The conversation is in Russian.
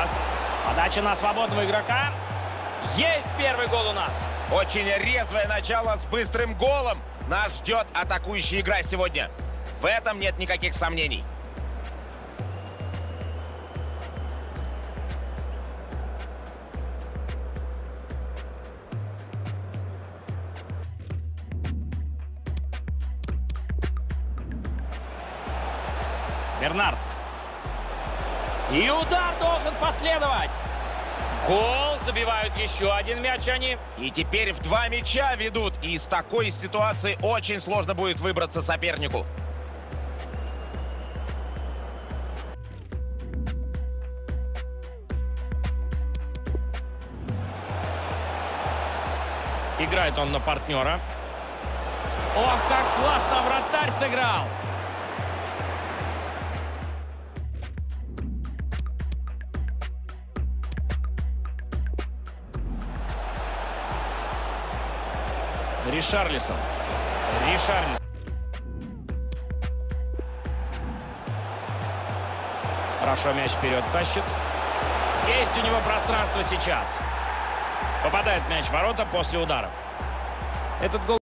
Сейчас подача на свободного игрока. Есть первый гол у нас. Очень резвое начало с быстрым голом. Нас ждет атакующая игра сегодня. В этом нет никаких сомнений. Бернард. И удар должен последовать. Гол. Забивают еще один мяч они. И теперь в 2 мяча ведут. И из такой ситуации очень сложно будет выбраться сопернику. Играет он на партнера. Ох, как классно вратарь сыграл. Ришарлисон. Хорошо мяч вперед тащит. Есть у него пространство сейчас. Попадает мяч в ворота после ударов. Этот гол